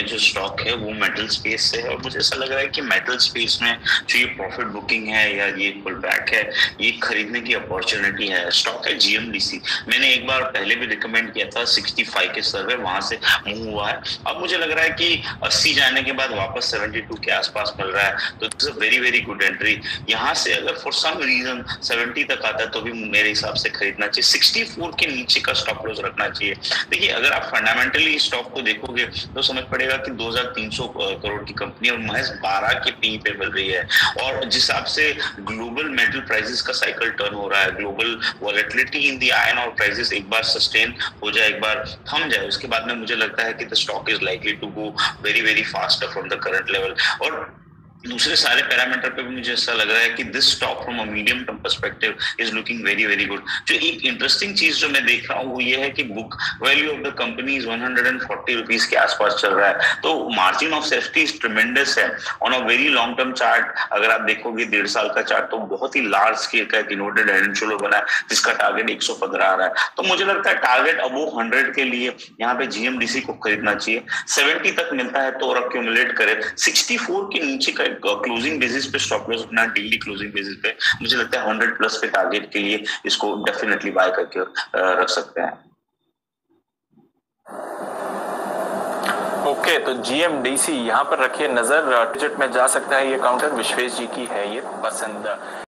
जो स्टॉक है वो मेटल स्पेस से है और मुझे ऐसा लग रहा है कि मेटल स्पेस में जो ये प्रॉफिट बुकिंग है या ये पुल बैक है, ये खरीदने की अपॉर्चुनिटी है। स्टॉक है जीएमडीसी, मैंने एक बार पहले भी रिकमेंड किया था, 65 के सर्वे वहां से मूव हुआ है। अब मुझे लग रहा है कि 80 जाने के बाद वापस 72 के आसपास मिल रहा है, तो it's a very very good entry. यहाँ से अगर फॉर सम रीजन 70 तक आता है तो भी मेरे हिसाब से खरीदना चाहिए। 64 के नीचे का स्टॉप लॉस रखना चाहिए। देखिए, अगर आप फंडामेंटली स्टॉक को देखोगे तो समझ पड़ेगा कि 2300 करोड़ की कंपनी और महज 12 के पी पे मिल रही है। और जिस हिसाब से ग्लोबल मेटल प्राइसेस का साइकिल टर्न हो रहा है, global volatility in the iron ore prices एक बार सस्टेन हो जाए, एक बार थम जाए, उसके बाद में मुझे लगता है कि the stock is likely to go very very fast from the current level. और दूसरे सारे पैरामीटर पे भी मुझे ऐसा लग रहा है कि this stock from a medium term perspective is looking very very good. जो एक इंटरेस्टिंग चीज जो मैं देख रहा हूँ वो ये है कि book value of the company is 140 rupees के आसपास चल रहा है, तो margin of safety is tremendous है। On a very long term chart अगर आप देखोगे 1.5 साल का चार्ट, तो बहुत ही लार्ज स्केल का एक इन्वर्टेड हेड एंड शोल्डर बना है जिसका टारगेट 115 आ रहा है। तो मुझे लगता है टारगेट अबो 100 के लिए यहाँ पे जीएमडीसी को खरीदना चाहिए। 70 तक मिलता है तो और अक्यूमुलेट करे। 64 के नीचे का क्लोजिंग बेसिस पे स्टॉप लॉस अपना डेली क्लोजिंग बेसिस पे मुझे लगता है 100 प्लस पे टारगेट के लिए इसको डेफिनेटली बाय करके रख सकते हैं। ओके, तो जीएमडीसी यहाँ पर रखिए नजर, डिजिट में जा सकता है ये काउंटर। विश्वेश जी की है ये पसंद।